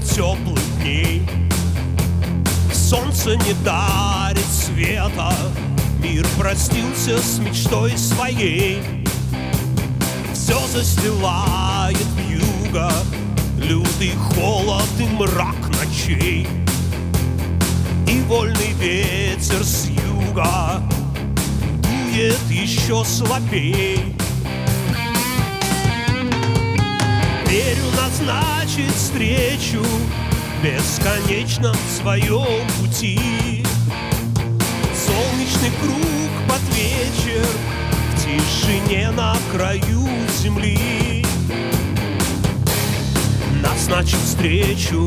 теплых дней. Солнце не дарит света, мир простился с мечтой своей. Все застилает вьюга, лютый холод и мрак ночей. И вольный ветер с юга дует еще слабей. Верю, назначить встречу в бесконечном своем пути. Солнечный круг под вечер в тишине на краю земли. Назначить встречу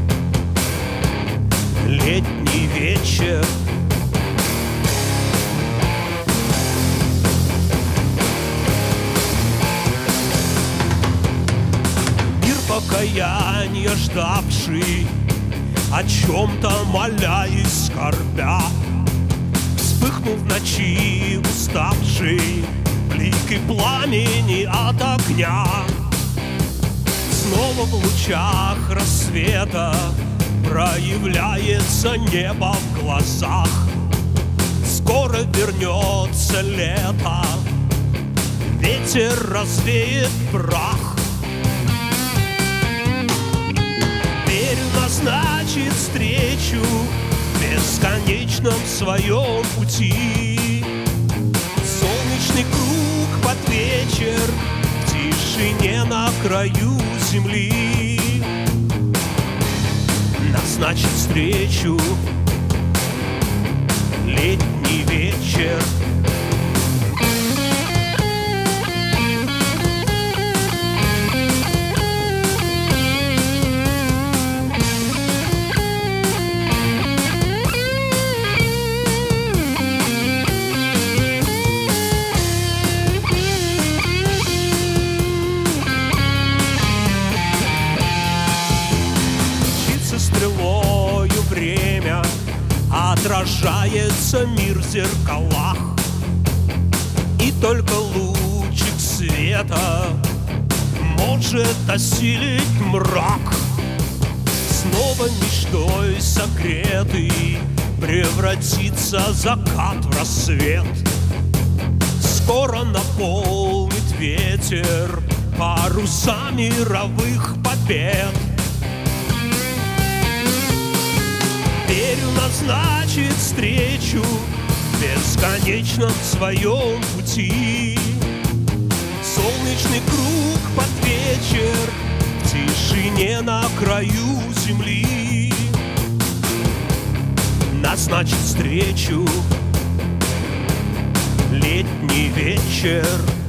летний вечер. Мир покаяния ждавший, о чем-то молясь, скорбя, вспыхнул в ночи уставший блики пламени от огня. Снова в лучах рассвета проявляется небо в глазах. Скоро вернется лето, ветер развеет прах. Верю, назначит встречу в бесконечном своем пути. Солнечный круг под вечер в тишине на краю земли. Назначить встречу летний вечер. Стрелою время отражается мир в зеркалах, и только лучик света может осилить мрак. Снова мечтой согретый превратится закат в рассвет. Скоро наполнит ветер паруса мировых побед. Верю, назначит встречу в бесконечном своем пути. Солнечный круг под вечер в тишине на краю земли. Назначит встречу летний вечер.